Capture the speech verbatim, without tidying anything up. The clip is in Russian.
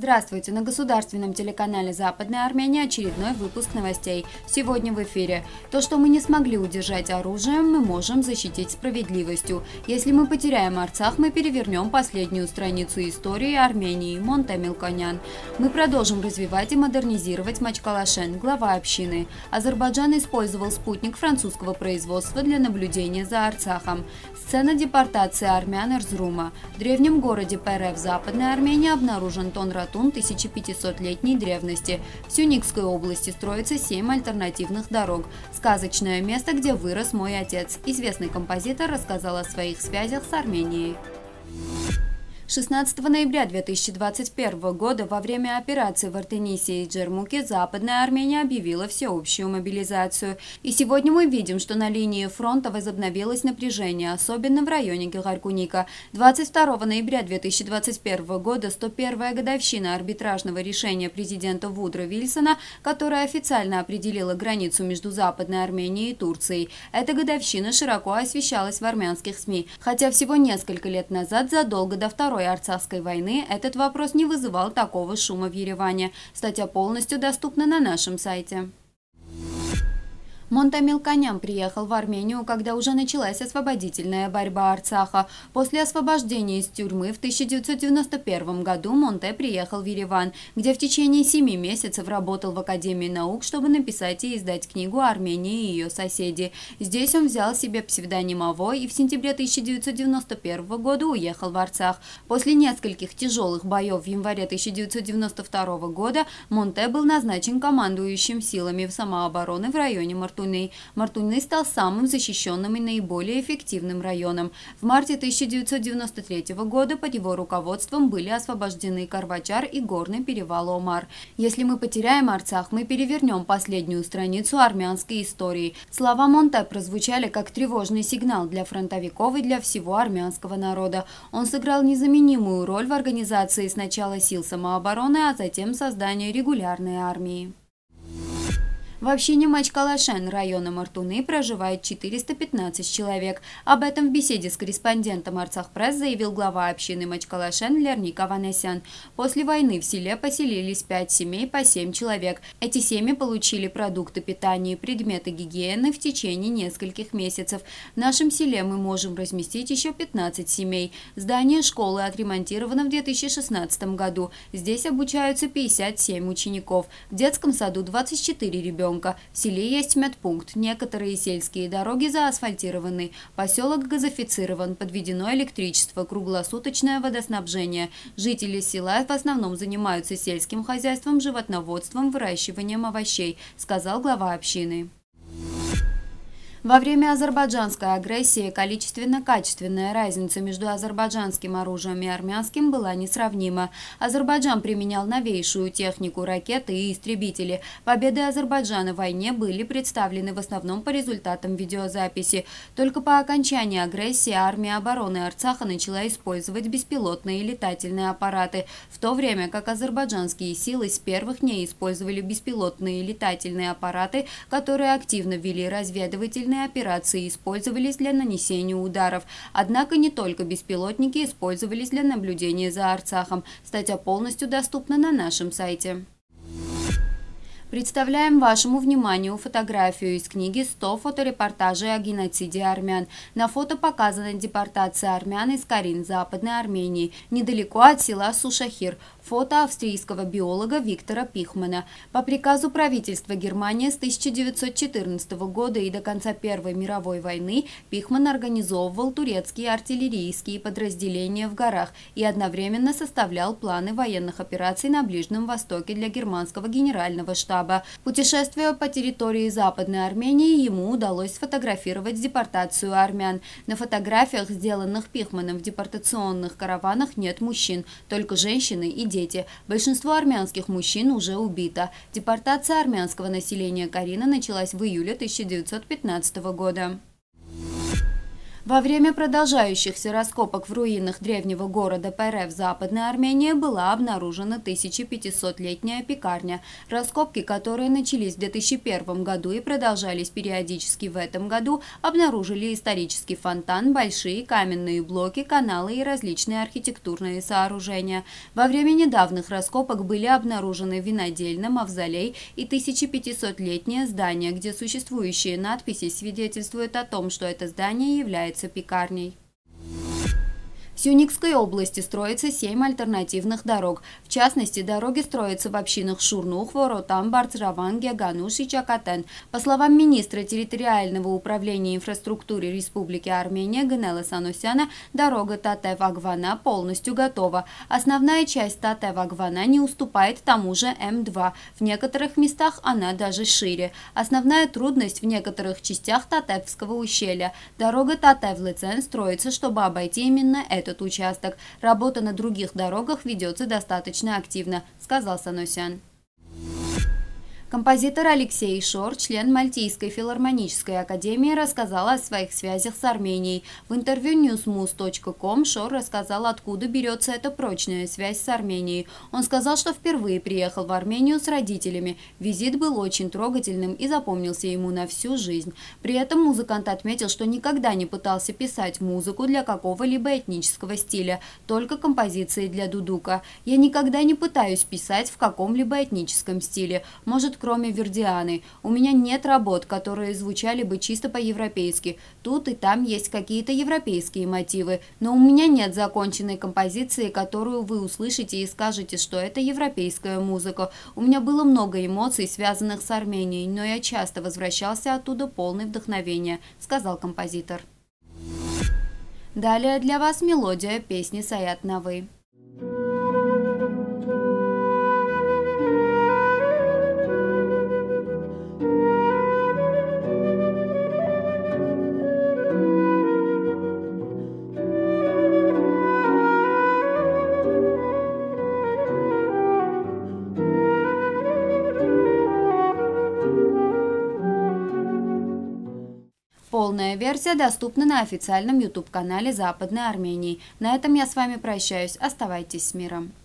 Здравствуйте! На государственном телеканале «Западная Армения» очередной выпуск новостей. Сегодня в эфире. То, что мы не смогли удержать оружием, мы можем защитить справедливостью. Если мы потеряем Арцах, мы перевернем последнюю страницу истории Армении. Монте Мелконян. Мы продолжим развивать и модернизировать Мачкалашен, глава общины. Азербайджан использовал спутник французского производства для наблюдения за Арцахом. Сцена депортации армян Эрзрума. В древнем городе Пере в Западной Армении обнаружен Тон-Ратун тысяча пятисотлетней древности. В Сюникской области строится семь альтернативных дорог. Сказочное место, где вырос мой отец. Известный композитор рассказал о своих связях с Арменией. шестнадцатого ноября две тысячи двадцать первого года во время операции в Артенисе и Джермуке Западная Армения объявила всеобщую мобилизацию. И сегодня мы видим, что на линии фронта возобновилось напряжение, особенно в районе Гегаркуника. двадцать второго ноября две тысячи двадцать первого года сто первая годовщина арбитражного решения президента Вудро Вильсона, которая официально определила границу между Западной Арменией и Турцией. Эта годовщина широко освещалась в армянских СМИ, хотя всего несколько лет назад, задолго до Второй Арцахской войны, этот вопрос не вызывал такого шума в Ереване. Статья полностью доступна на нашем сайте. Монте Мелконян приехал в Армению, когда уже началась освободительная борьба Арцаха. После освобождения из тюрьмы в тысяча девятьсот девяносто первом году Монте приехал в Ереван, где в течение семи месяцев работал в Академии наук, чтобы написать и издать книгу «Армения и ее соседи». Здесь он взял себе псевдоним Аво и в сентябре тысяча девятьсот девяносто первого года уехал в Арцах. После нескольких тяжелых боев в январе тысяча девятьсот девяносто второго года Монте был назначен командующим силами самообороны в районе Мартуни. Мартуни стал самым защищенным и наиболее эффективным районом. В марте тысяча девятьсот девяносто третьего года под его руководством были освобождены Карвачар и горный перевал Омар. Если мы потеряем Арцах, мы перевернем последнюю страницу армянской истории. Слова Монте прозвучали как тревожный сигнал для фронтовиков и для всего армянского народа. Он сыграл незаменимую роль в организации сначала сил самообороны, а затем создания регулярной армии. В общине Мачкалашен района Мартуны проживает четыреста пятнадцать человек. Об этом в беседе с корреспондентом Арцах-Пресс заявил глава общины Мачкалашен Лерник Аванесян. После войны в селе поселились пять семей по семь человек. Эти семьи получили продукты питания и предметы гигиены в течение нескольких месяцев. В нашем селе мы можем разместить еще пятнадцать семей. Здание школы отремонтировано в две тысячи шестнадцатом году. Здесь обучаются пятьдесят семь учеников. В детском саду двадцать четыре ребенка. В селе есть медпункт, некоторые сельские дороги заасфальтированы, поселок газифицирован, подведено электричество, круглосуточное водоснабжение. Жители села в основном занимаются сельским хозяйством, животноводством, выращиванием овощей, сказал глава общины. Во время азербайджанской агрессии количественно-качественная разница между азербайджанским оружием и армянским была несравнима. Азербайджан применял новейшую технику, ракеты и истребители. Победы Азербайджана в войне были представлены в основном по результатам видеозаписи. Только по окончании агрессии армия обороны Арцаха начала использовать беспилотные летательные аппараты, в то время как азербайджанские силы с первых дней использовали беспилотные летательные аппараты, которые активно вели разведывательные операции использовались для нанесения ударов. Однако не только беспилотники использовались для наблюдения за Арцахом. Статья полностью доступна на нашем сайте. Представляем вашему вниманию фотографию из книги «сто фоторепортажей о геноциде армян». На фото показана депортация армян из Карин, Западной Армении, недалеко от села Сушахир. Фото австрийского биолога Виктора Пихмана. По приказу правительства Германии с тысяча девятьсот четырнадцатого года и до конца Первой мировой войны Пихман организовывал турецкие артиллерийские подразделения в горах и одновременно составлял планы военных операций на Ближнем Востоке для германского генерального штаба. Путешествуя по территории Западной Армении, ему удалось сфотографировать депортацию армян. На фотографиях, сделанных Пихманом в депортационных караванах, нет мужчин, только женщины и дети. Большинство армянских мужчин уже убито. Депортация армянского населения Карина началась в июле тысяча девятьсот пятнадцатого года. Во время продолжающихся раскопок в руинах древнего города Пере в Западной Армении была обнаружена тысяча пятисотлетняя пекарня. Раскопки, которые начались в две тысячи первом году и продолжались периодически в этом году, обнаружили исторический фонтан, большие каменные блоки, каналы и различные архитектурные сооружения. Во время недавних раскопок были обнаружены винодельня, мавзолей и тысячапятисотлетнее здание, где существующие надписи свидетельствуют о том, что это здание является пекарней. В Сюникской области строится семь альтернативных дорог. В частности, дороги строятся в общинах Шурнух, Воротам, Барцраван, Гегануш и Чакатен. По словам министра территориального управления инфраструктуры Республики Армения Генела Саносяна, дорога Татев-Агвана полностью готова. Основная часть Татев-Агвана не уступает тому же Эм два. В некоторых местах она даже шире. Основная трудность в некоторых частях Татевского ущелья. Дорога Татев-Лицен строится, чтобы обойти именно это. Этот участок. Работа на других дорогах ведется достаточно активно, сказал Саносян. Композитор Алексей Шор, член Мальтийской филармонической академии, рассказал о своих связях с Арменией. В интервью ньюсмус точка ком Шор рассказал, откуда берется эта прочная связь с Арменией. Он сказал, что впервые приехал в Армению с родителями. Визит был очень трогательным и запомнился ему на всю жизнь. При этом музыкант отметил, что никогда не пытался писать музыку для какого-либо этнического стиля, только композиции для дудука. «Я никогда не пытаюсь писать в каком-либо этническом стиле. Может, кроме Вердианы. У меня нет работ, которые звучали бы чисто по-европейски. Тут и там есть какие-то европейские мотивы, но у меня нет законченной композиции, которую вы услышите и скажете, что это европейская музыка. У меня было много эмоций, связанных с Арменией, но я часто возвращался оттуда полный вдохновения», — сказал композитор. Далее для вас мелодия песни Саят Навы. Полная версия доступна на официальном ютуб-канале Западной Армении. На этом я с вами прощаюсь. Оставайтесь с миром.